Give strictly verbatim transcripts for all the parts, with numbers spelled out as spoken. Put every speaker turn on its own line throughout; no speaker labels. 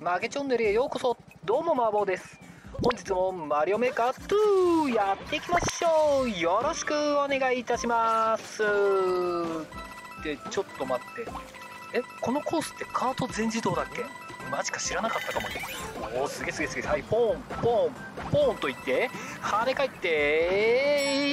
マゲチョンネルへようこそ。どうもマーボーです。本日もマリオメーカーツーやっていきましょう。よろしくお願いいたします。で、ちょっと待って、え、このコースってカート全自動だっけ？マジか、知らなかったかもね。おお、すげえすげえすげえ。はい、ポンポンポンといって跳ね返って、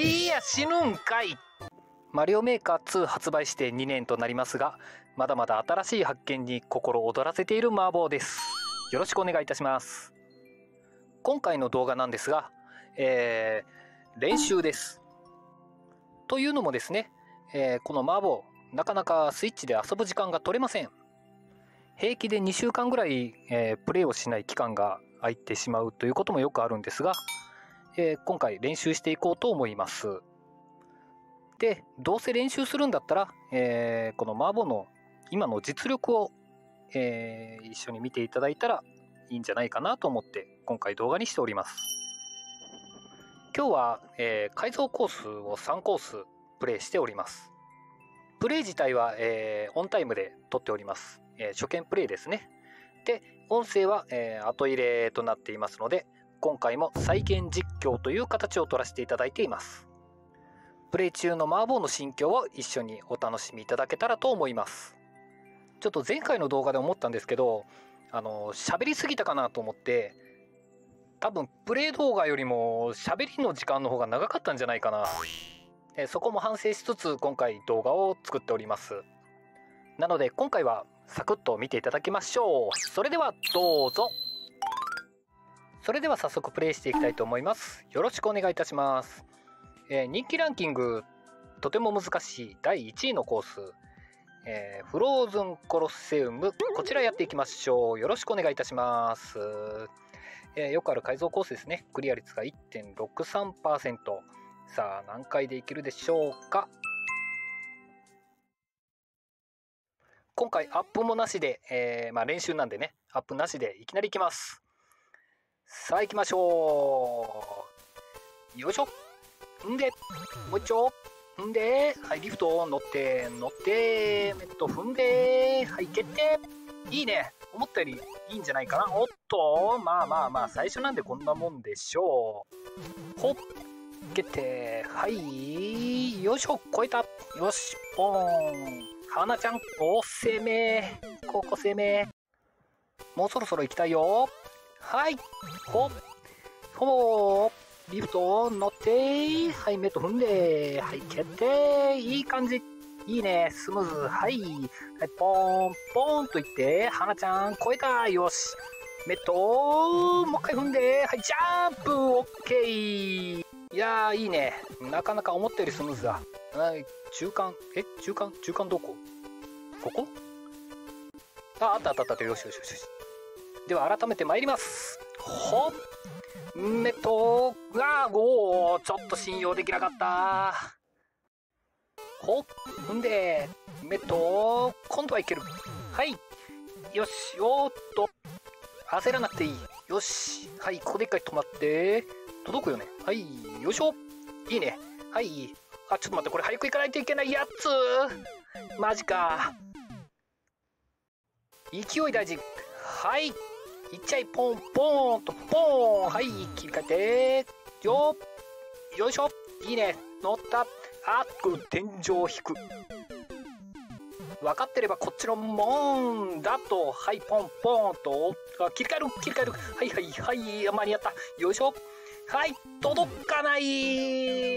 いや死ぬんかい。マリオメーカーツー発売してにねんとなりますが、まだまだ新しい発見に心躍らせているマーボーです。よろしくお願いいたします。今回の動画なんですが、えー、練習です。というのもですね、えー、このマーボー、なかなかスイッチで遊ぶ時間が取れません。平気でにしゅうかんぐらい、えー、プレイをしない期間が空いてしまうということもよくあるんですが、えー、今回練習していこうと思います。で、どうせ練習するんだったら、えー、このマーボーの今の実力を、えー、一緒に見ていただいたらいいんじゃないかなと思って今回動画にしております。今日は、えー、改造コースをさんコースプレイしております。プレイ自体は、えー、オンタイムで撮っております。えー、初見プレイですね。で、音声は、えー、後入れとなっていますので、今回も再現実況という形を取らせていただいています。プレイ中のマーボーの心境を一緒にお楽しみいただけたらと思います。ちょっと前回の動画で思ったんですけど、あの喋りすぎたかなと思って、多分プレイ動画よりも喋りの時間の方が長かったんじゃないかな。えそこも反省しつつ今回動画を作っております。なので今回はサクッと見ていただきましょう。それではどうぞ。それでは早速プレイしていきたいと思います。よろしくお願いいたします。えー、人気ランキングとても難しいだいいちいのコース、えー、フローズンコロッセウム、こちらやっていきましょう。よろしくお願いいたします。えー、よくある改造コースですね。クリア率が いってんろくさんパーセント。さあ何回でいけるでしょうか。今回アップもなしで、えーまあ、練習なんでね、アップなしでいきなりいきます。さあ行きましょう。よいしょ。んで、もう一丁。んで、はい、リフト乗って、乗って、メット踏んで、はい、決定。いいね。思ったよりいいんじゃないかな。おっと、まあまあまあ、最初なんでこんなもんでしょう。ほっ、決定。はい、よいしょ、超えた。よし、ポーン。花ちゃん、お、攻め。ここ攻め。もうそろそろ行きたいよ。はい、ほっ、ほー。リフト乗って、はい、メット踏んで、はい、決定。いい感じ。いいね、スムーズ。はい、はい、ポーン、ポーンといって、花ちゃん、超えた。よし。メット、もう一回踏んで、はい、ジャンプ、オッケー。いやー、いいね。なかなか思ったよりスムーズだ。はい、中間、え、中間、中間どこ？ここ？あ、あったあったあった。よしよしよしよし。では、改めて参ります。ほっ。メットが、おー、ちょっと信用できなかった。ほっ、踏んで、メット、今度はいける。はい。よし、おーっと。焦らなくていい。よし。はい、ここで一回止まって。届くよね。はい、よいしょ。いいね。はい。あ、ちょっと待って、これ早く行かないといけないやつ。マジか。勢い大事。はい。いっちゃい、ポンポーンとポーン。はい、切り替えてよよいしょ。いいね、乗った。あっく、天井を引く。分かってればこっちのもんだと。はい、ポンポンと切り替える切り替える。はいはいはい、間に合った。よいしょ。はい、届かない。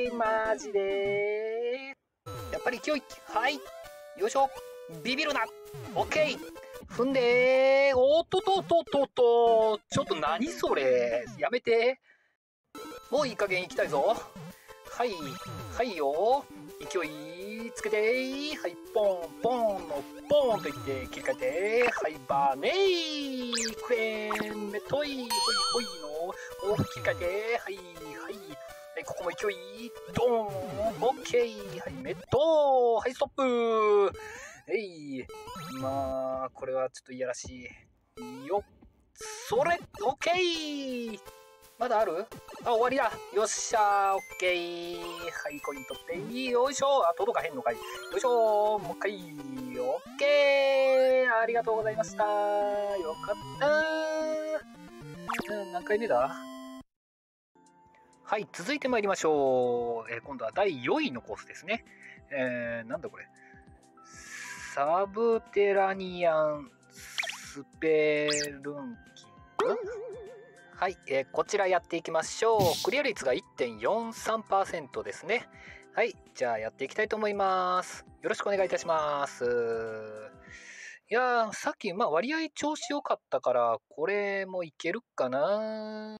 マジでやっぱり勢い。はい、よいしょ。ビビるな。オッケー。踏んでー、おっととととと、ちょっと何それ、やめて。もういい加減行きたいぞ。はい、はいよ。勢いつけてー、はい、ポンポンのポンといって切り替えてー、はい、バーネー、クレーン、メトイ、ほいほいの、お切り替えてー、はい、はい、はい、ここも勢い、ドーン、オッケー、はい、メット、はい、ストップ。えい、まあこれはちょっといやらしいよ。それ、オッケー。 まだある？あ、終わりだ。よっしゃー、オッケー。はい、コイン取って。よいしょ。あ、届かへんのかい。よいしょー。もう一回。オッケー。ありがとうございました。よかったー。うん、何回目だ？はい、続いて参りましょう。えー、今度はだいよんいのコースですね。えー、なんだこれ。サブテラニアンスペルンキング。はい、えー、こちらやっていきましょう。クリア率が いってんよんさんパーセント ですね。はい、じゃあやっていきたいと思います。よろしくお願いいたします。いやー、さっき、まあ割合調子良かったから、これもいけるかな。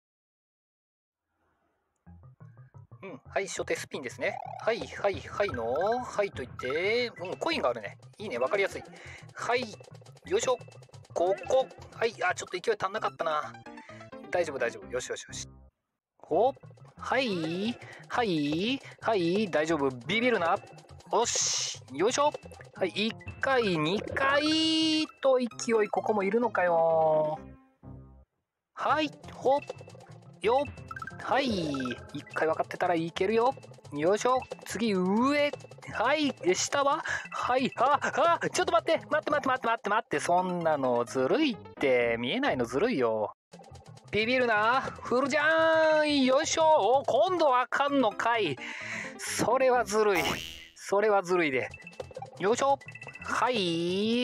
うん、はい、初手スピンですね。はい、はい、はいの、はいと言って、うん、コインがあるね。いいね、わかりやすい。はい、よいしょ。ここ。はい、あ、ちょっと勢い足んなかったな。大丈夫、大丈夫。よしよしよし。ほっ。はい、はい、はい、大丈夫。ビビるな。よし、よいしょ。はい、いっかい、にかいと勢い、ここもいるのかよ。はい、ほっ。よっ。はい。一回分かってたらいけるよ。よいしょ。次、上。はい。下ははい。あ、あ、ちょっと待って。待って待って待って待って待って。そんなのずるいって。見えないのずるいよ。ビビるな。フルじゃーん。よいしょ。お、今度はあかんのかい。それはずるい。それはずるいで。よいしょ。はい。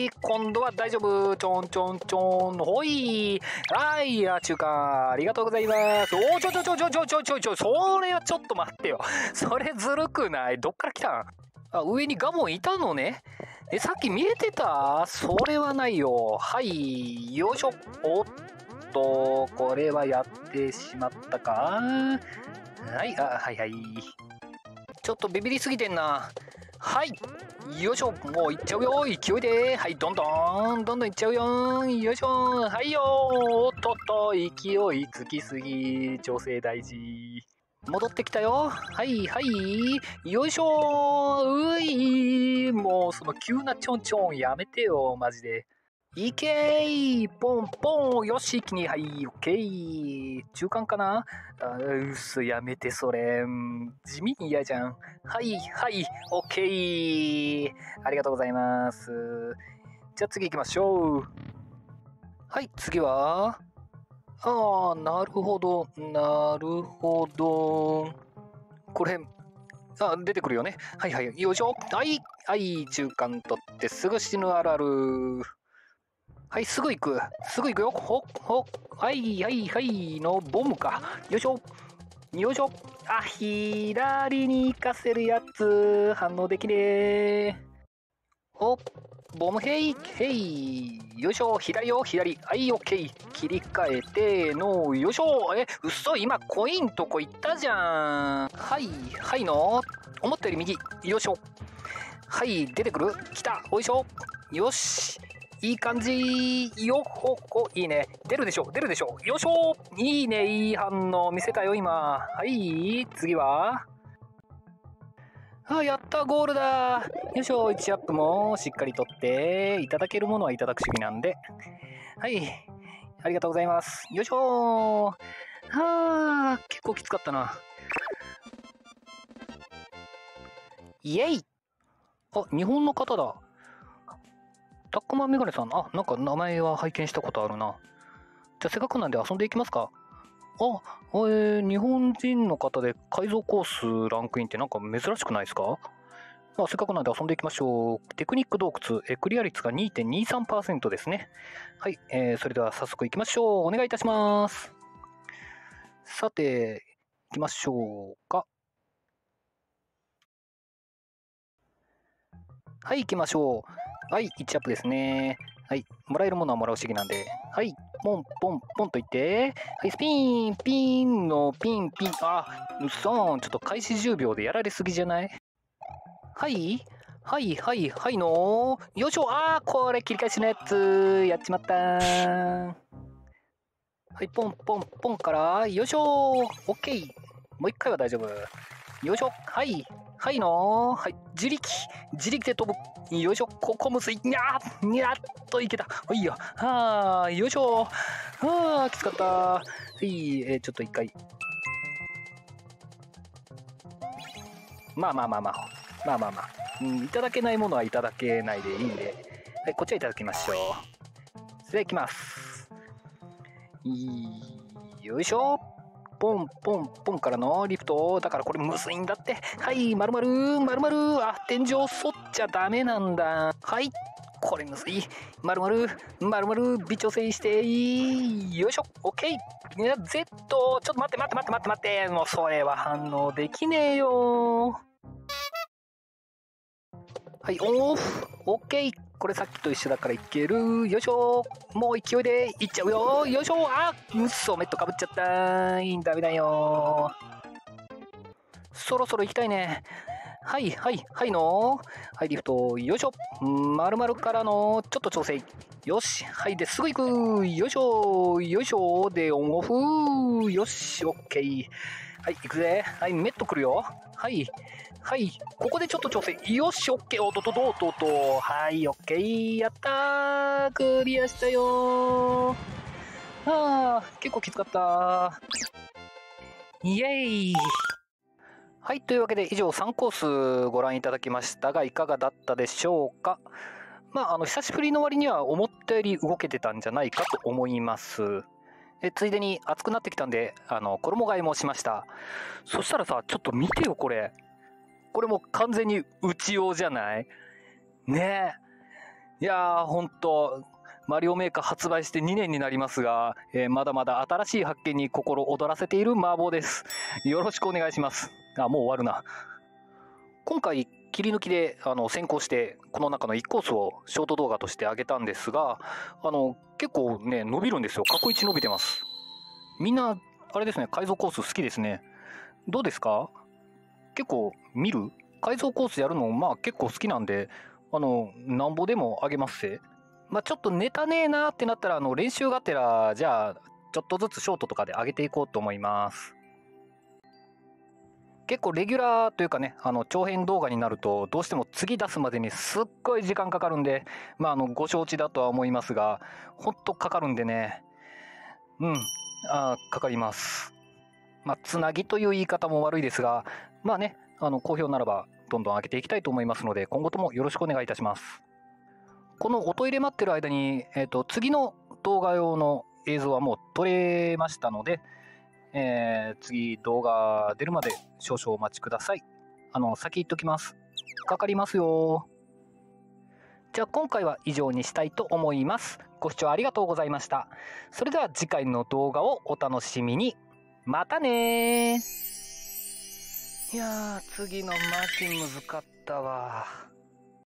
今度は大丈夫。ちょんちょんちょん。ほい。はい。あ、中間。ありがとうございます。おー、ちょちょちょちょちょちょちょちょ。それはちょっと待ってよ。それずるくない？どっから来たん？あ、上にガモンいたのね。え、さっき見えてた？それはないよ。はい。よいしょ。おっと、これはやってしまったか？はい。あ、はいはい。ちょっとビビりすぎてんな。はい。よいしょ。もういっちゃうよ。勢いで。はい。どんどん。どんどんいっちゃうよ。よいしょ。はいよ。おっとっと。勢いつきすぎ。調整大事。戻ってきたよ。はいはい。よいしょ。うい。もうその急なちょんちょんやめてよ。マジで。いけー。ポンポン。よし、一気に。はい、オッケー。中間かな。あうっす、やめて、それ。地味に嫌じゃん。はい、はい、オッケー。ありがとうございます。じゃあ次行きましょう。はい、次はああ、なるほど、なるほど。これ、あ、出てくるよね。はいはい、よいしょ。はい、はい、中間取ってすぐ死ぬあるある。はい、すぐ行く。すぐ行くよ。ほっ、ほっ。はい、はい、はい。のボムか。よいしょ。よいしょ。あ、左に行かせるやつ。反応できねえ。ほっ。ボムヘイ、ヘイ。よいしょ。左よ、左。はい、オッケー。切り替えて、の、よいしょ。え、うっそ、今、コインとこ行ったじゃん。はい、はいの。思ったより右。よいしょ。はい、出てくる。来た。おいしょ。よし。いい感じ。よっほっほ。いいね。出るでしょ。出るでしょ。よいしょ。いいね。いい反応見せたよ、今。はい。次はあ、やった。ゴールだ。よいしょ。いちアップもしっかりとって、いただけるものはいただく主義なんで。はい。ありがとうございます。よいしょ。はあ、結構きつかったな。イエイ。あ、日本の方だ。タックマンメガネさん、あ、なんか名前は拝見したことあるな。じゃあせっかくなんで遊んでいきますか。あ、えー、日本人の方で改造コースランクインってなんか珍しくないですか？まあ、せっかくなんで遊んでいきましょう。テクニック洞窟、えクリア率が にてんにさんパーセント ですね。はい、えー、それでは早速いきましょう。お願いいたします。さて、いきましょうか。はい、行きましょう。はい、いちアップですね。はい、もらえるものはもらう主義なんで。はい、ポンポンポンといって。はい、スピン、ピンのピンピン。あ、うっそーん。ちょっと開始じゅうびょうでやられすぎじゃない？はいはいはいはいのよいしょ。あー、これ切り返しのやつ。やっちまったー。はい、ポンポンポンから、よいしょー。オッケー。もう一回は大丈夫。よいしょ。はい。はいのはい。自力。自力で飛ぶ。よいしょ。ここむずい。にゃーにゃっといけた。ほいよ。はー。よいしょ。はー。きつかった。 い、えー、ちょっと一回。まあまあまあまあ。まあまあまあ。うん、いただけないものはいただけないでいいんで。はい、こっちはいただきましょう。それではいきます。よいしょ。ポンポンポンからのリフト。だからこれむずいんだって。はい、まるまるまるまる。あ、天井沿っちゃダメなんだ。はい。これむずい。まるまるまるまる微調整して。よいしょ。オッケー。いや、Z。ちょっと待って待って待って待って待って。もうそれは反応できねえよ。はい、オフ。オッケー。これさっきと一緒だからいける。よいしょ。もう勢いでいっちゃうよ。よいしょ。あ、うっそ、メットかぶっちゃった。ダメだよ。そろそろ行きたいね。はい、はい、はいの。はい、リフト。よいしょ。まるまるからの、ちょっと調整。よし。はい、ですぐ行く。よいしょ。よいしょ。で、オンオフ。よし、オッケー。はい、行くぜ。はい、メット来るよ。はい。はい。ここでちょっと調整。よし、オッケー。おっととととと。はい、オッケー。やったー。クリアしたよー。あー、結構きつかったー。イェーイ。はい。というわけで以上さんコースご覧いただきましたが、いかがだったでしょうか。まあ、あの、久しぶりの割には思ったより動けてたんじゃないかと思います。えついでに暑くなってきたんで、あの、衣替えもしました。そしたらさ、ちょっと見てよ、これ。これもう完全にうち用じゃないねえ。いやー、ほんと、マリオメーカー発売してにねんになりますが、えー、まだまだ新しい発見に心躍らせている麻婆です。よろしくお願いします。あ、もう終わるな。今回、切り抜きであの先行して、この中のいちコースをショート動画として上げたんですが、あの、結構ね、伸びるんですよ。過去一伸びてます。みんな、あれですね、改造コース好きですね。どうですか？結構見る？改造コースやるの、まあ結構好きなんで、あの、なんぼでもあげますせ。まあちょっとネタねえなーってなったら、あの、練習がてら、じゃあ、ちょっとずつショートとかで上げていこうと思います。結構レギュラーというかね、あの、長編動画になると、どうしても次出すまでにすっごい時間かかるんで、まああの、ご承知だとは思いますが、ほんとかかるんでね、うん、あかかります。まあ、つなぎという言い方も悪いですが、まあね、あの、好評ならば、どんどん上げていきたいと思いますので、今後ともよろしくお願いいたします。このおトイレ待ってる間に、えっと、次の動画用の映像はもう撮れましたので、えー、次動画出るまで少々お待ちください。あの、先言っときます。かかりますよ。じゃあ今回は以上にしたいと思います。ご視聴ありがとうございました。それでは次回の動画をお楽しみに。またねー。いやー、次のマジむずかったわ。